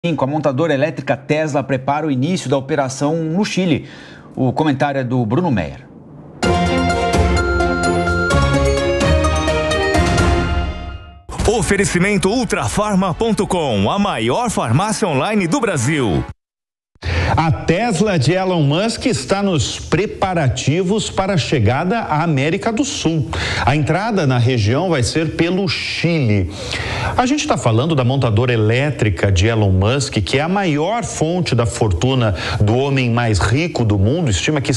A montadora elétrica Tesla prepara o início da operação no Chile. O comentário é do Bruno Meyer. Oferecimento ultrafarma.com, a maior farmácia online do Brasil. A Tesla de Elon Musk está nos preparativos para a chegada à América do Sul. A entrada na região vai ser pelo Chile. A gente está falando da montadora elétrica de Elon Musk, que é a maior fonte da fortuna do homem mais rico do mundo. Estima que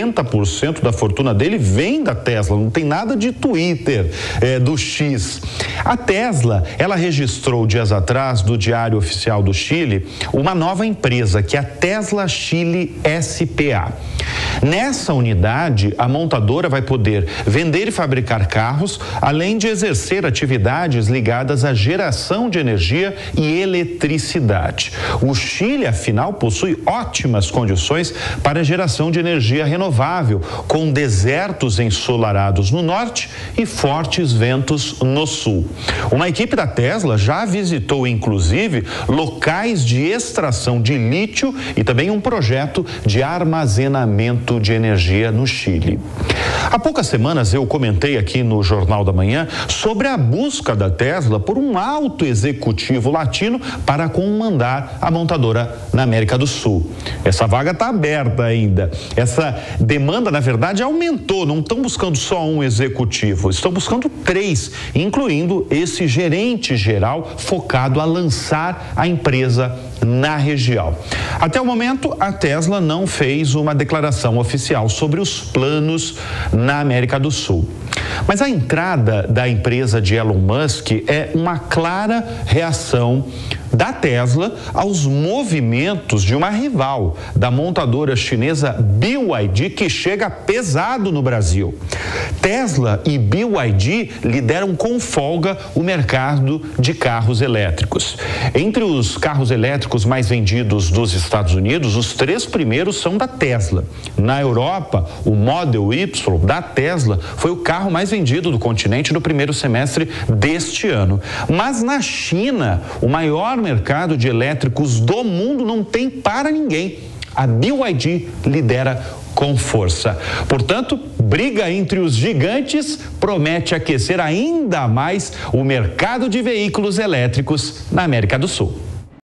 70% da fortuna dele vem da Tesla, não tem nada de Twitter, do X. A Tesla, ela registrou dias atrás, do Diário Oficial do Chile, uma nova empresa, que é a Tesla Chile S.p.A. Nessa unidade, a montadora vai poder vender e fabricar carros, além de exercer atividades ligadas à geração de energia e eletricidade. O Chile, afinal, possui ótimas condições para a geração de energia renovável, com desertos ensolarados no norte e fortes ventos no sul. Uma equipe da Tesla já visitou, inclusive, locais de extração de lítio e também um projeto de armazenamento de energia no Chile. Há poucas semanas eu comentei aqui no Jornal da Manhã sobre a busca da Tesla por um alto executivo latino para comandar a montadora na América do Sul. Essa vaga está aberta ainda. Essa demanda, na verdade, aumentou. Não estão buscando só um executivo, estão buscando 3, incluindo esse gerente geral focado a lançar a empresa na região. Até o momento, a Tesla não fez uma declaração oficial sobre os planos na América do Sul. Mas a entrada da empresa de Elon Musk é uma clara reação da Tesla aos movimentos de uma rival da montadora chinesa BYD, que chega pesado no Brasil. Tesla e BYD lideram com folga o mercado de carros elétricos. Entre os carros elétricos mais vendidos dos Estados Unidos, os 3 primeiros são da Tesla. Na Europa, o Model Y da Tesla foi o carro mais vendido do continente no primeiro semestre deste ano. Mas na China, o maior mercado de elétricos do mundo, não tem para ninguém. A BYD lidera com força. Portanto, briga entre os gigantes promete aquecer ainda mais o mercado de veículos elétricos na América do Sul.